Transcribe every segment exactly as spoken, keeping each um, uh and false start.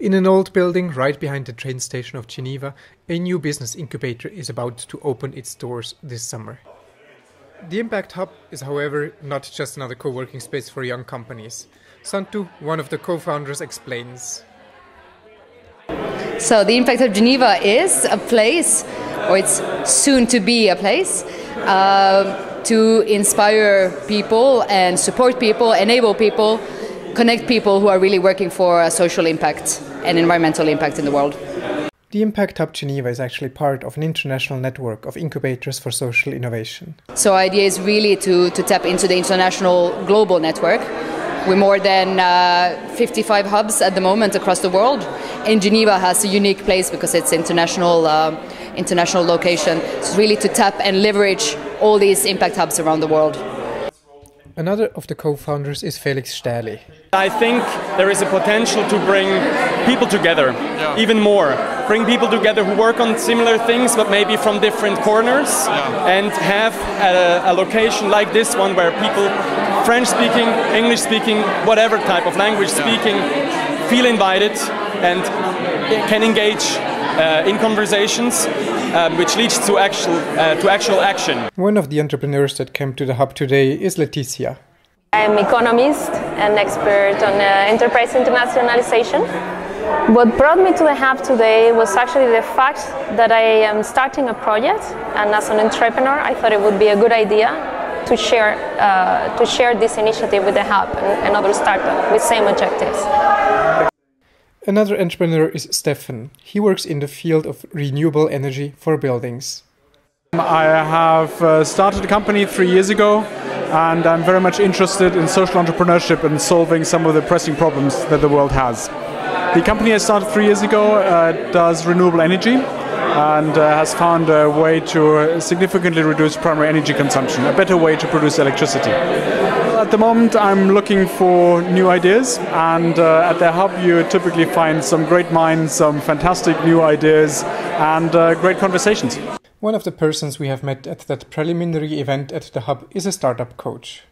In an old building right behind the train station of Geneva, a new business incubator is about to open its doors this summer. The Impact Hub is, however, not just another co-working space for young companies. Santu, one of the co-founders, explains. So the Impact Hub Geneva is a place, or it's soon to be a place, uh, to inspire people and support people, enable people, connect people who are really working for a social impact and environmental impact in the world. The Impact Hub Geneva is actually part of an international network of incubators for social innovation. So our idea is really to, to tap into the international global network. We're more than uh, fifty-five hubs at the moment across the world. And Geneva has a unique place because it's international, uh, international location. It's really to tap and leverage all these impact hubs around the world. Another of the co-founders is Felix Stähli. I think there is a potential to bring people together, yeah. even more. Bring people together who work on similar things, but maybe from different corners, yeah. and have a, a location like this one where people, French-speaking, English-speaking, whatever type of language speaking, yeah. feel invited and can engage uh, in conversations, um, which leads to actual, uh, to actual action. One of the entrepreneurs that came to the hub today is Leticia. I'm an economist and expert on uh, enterprise internationalization. What brought me to the hub today was actually the fact that I am starting a project, and as an entrepreneur I thought it would be a good idea to share, uh, to share this initiative with the hub and another startup with same objectives. Another entrepreneur is Stefan. He works in the field of renewable energy for buildings. I have uh, started a company three years ago, and I'm very much interested in social entrepreneurship and solving some of the pressing problems that the world has. The company I started three years ago uh, does renewable energy and uh, has found a way to significantly reduce primary energy consumption, a better way to produce electricity. At the moment I'm looking for new ideas, and uh, at the hub you typically find some great minds, some fantastic new ideas and uh, great conversations. One of the persons we have met at that preliminary event at the hub is a startup coach.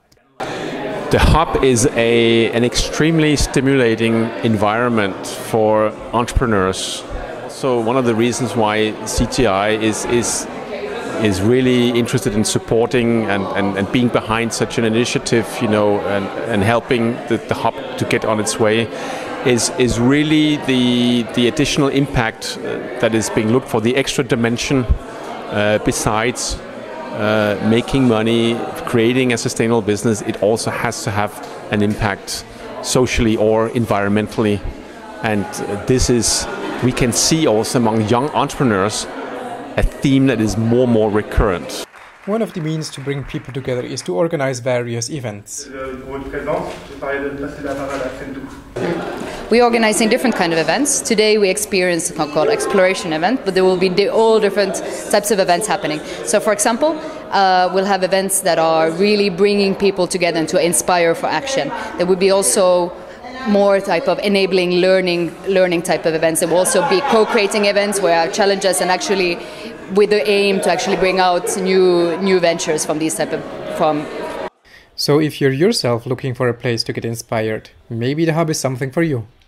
The hub is a, an extremely stimulating environment for entrepreneurs. So one of the reasons why C T I is, is, is really interested in supporting and, and, and being behind such an initiative, you know, and, and helping the, the hub to get on its way is, is really the, the additional impact uh, that is being looked for, the extra dimension uh, besides Uh, making money, creating a sustainable business. It also has to have an impact socially or environmentally, and uh, this is, we can see also among young entrepreneurs, a theme that is more and more recurrent. One of the means to bring people together is to organize various events. We're organizing different kind of events. Today we experience a called exploration event, but there will be all different types of events happening. So for example, uh, we'll have events that are really bringing people together and to inspire for action. There will be also more type of enabling learning, learning type of events. There will also be co-creating events where our challenges and actually with the aim to actually bring out new new ventures from these type of from. So if you're yourself looking for a place to get inspired, maybe the hub is something for you.